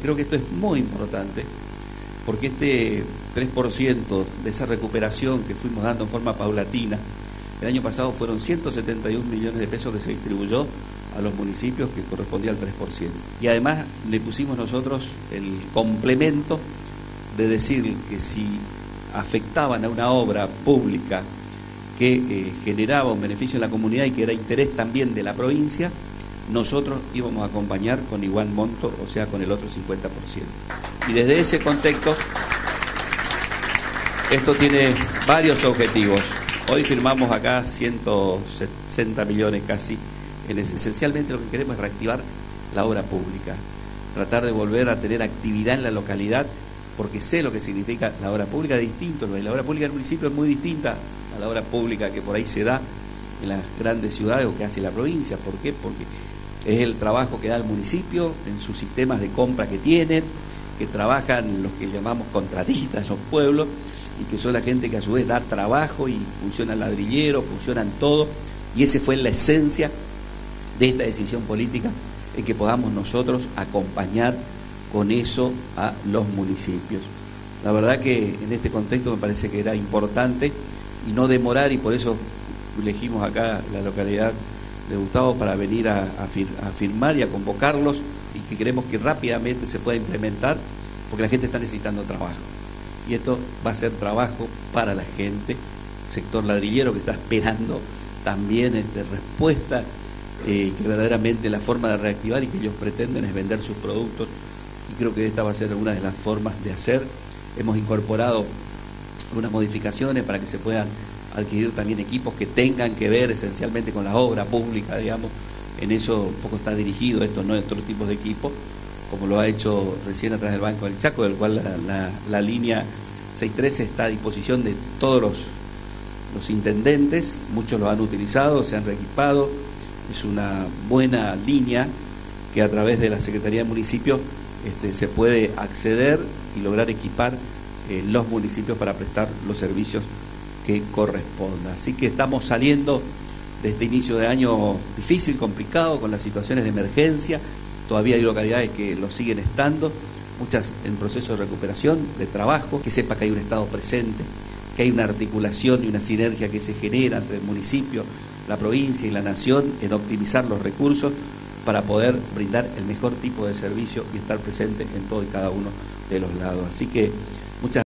Creo que esto es muy importante, porque este 3% de esa recuperación que fuimos dando en forma paulatina, el año pasado fueron 171 millones de pesos que se distribuyó a los municipios, que correspondía al 3%. Y además le pusimos nosotros el complemento de decir que si afectaban a una obra pública que generaba un beneficio en la comunidad y que era interés también de la provincia, nosotros íbamos a acompañar con igual monto, o sea, con el otro 50%. Y desde ese contexto, esto tiene varios objetivos. Hoy firmamos acá 160 millones casi. Esencialmente lo que queremos es reactivar la obra pública, tratar de volver a tener actividad en la localidad, porque sé lo que significa la obra pública, distinto. La obra pública del municipio es muy distinta a la obra pública que por ahí se da en las grandes ciudades o que hace la provincia. ¿Por qué? Porque es el trabajo que da el municipio en sus sistemas de compra que tienen, que trabajan los que llamamos contratistas, los pueblos, y que son la gente que a su vez da trabajo y funcionan ladrilleros, funcionan todo, y esa fue la esencia de esta decisión política, en que podamos nosotros acompañar con eso a los municipios. La verdad que en este contexto me parece que era importante y no demorar, y por eso elegimos acá la localidad de Gustavo para venir a firmar y a convocarlos, y que queremos que rápidamente se pueda implementar, porque la gente está necesitando trabajo. Y esto va a ser trabajo para la gente, sector ladrillero que está esperando también respuesta, que verdaderamente la forma de reactivar y que ellos pretenden es vender sus productos, y creo que esta va a ser una de las formas de hacer. Hemos incorporado unas modificaciones para que se puedan adquirir también equipos que tengan que ver esencialmente con la obra pública, digamos. En eso un poco está dirigido esto, no otros tipos de equipos, como lo ha hecho recién a través del Banco del Chaco, del cual la línea 613 está a disposición de todos los intendentes. Muchos lo han utilizado, se han reequipado. Es una buena línea que a través de la Secretaría de Municipios se puede acceder y lograr equipar los municipios para prestar los servicios que correspondan. Así que estamos saliendo de este inicio de año difícil, complicado, con las situaciones de emergencia. Todavía hay localidades que lo siguen estando, muchas en proceso de recuperación, de trabajo, que sepa que hay un Estado presente, que hay una articulación y una sinergia que se genera entre el municipio, la provincia y la nación en optimizar los recursos para poder brindar el mejor tipo de servicio y estar presente en todo y cada uno de los lados. Así que muchas